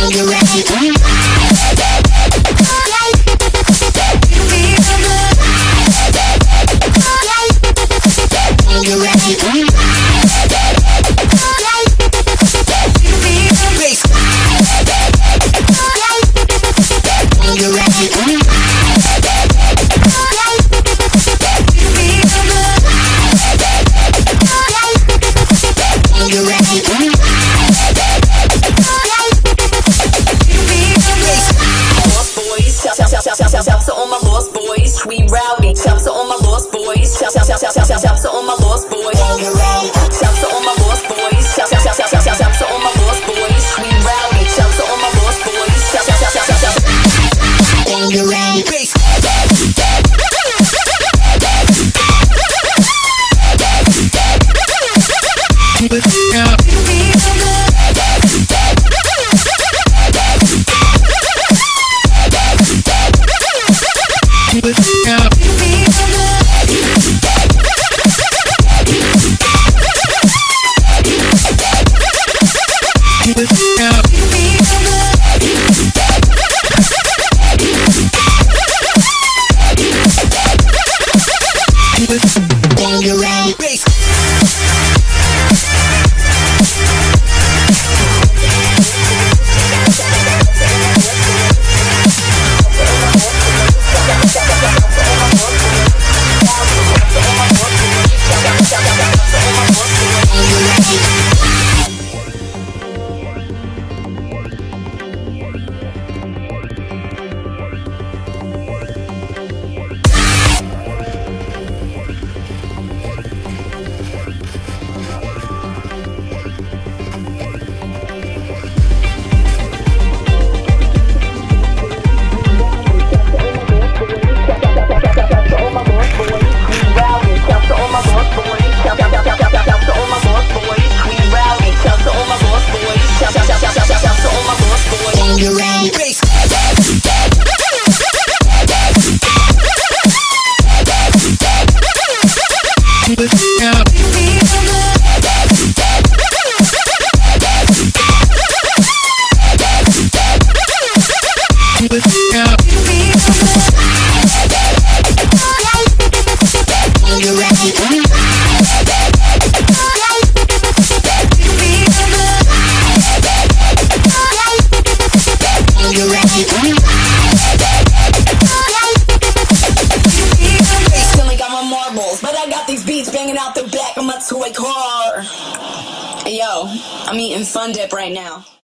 Shouts to all my lost boys, we rowdy. Shouts to all my lost boys. Shouts to all my lost boys. Shouts to all my lost boys. Shouts to all my lost boys, we rowdy. Shouts to all my lost boys. But I got these beats banging out the back of my toy car. Hey yo, I'm eating Fun Dip right now.